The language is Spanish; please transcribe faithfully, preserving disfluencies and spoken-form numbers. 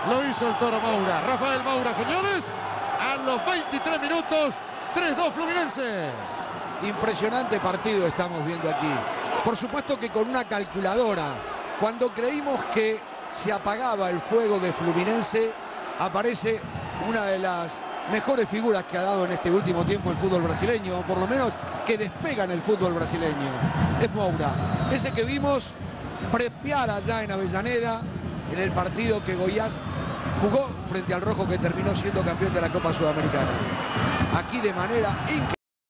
Lo hizo el Toro Moura. Rafael Moura, señores. A los veintitrés minutos, tres dos Fluminense. Impresionante partido estamos viendo aquí. Por supuesto que con una calculadora. Cuando creímos que se apagaba el fuego de Fluminense, aparece una de las mejores figuras que ha dado en este último tiempo el fútbol brasileño, o por lo menos que despegan el fútbol brasileño. Es Moura, ese que vimos prepiar allá en Avellaneda, en el partido que Goiás jugó frente al Rojo, que terminó siendo campeón de la Copa Sudamericana. Aquí de manera increíble.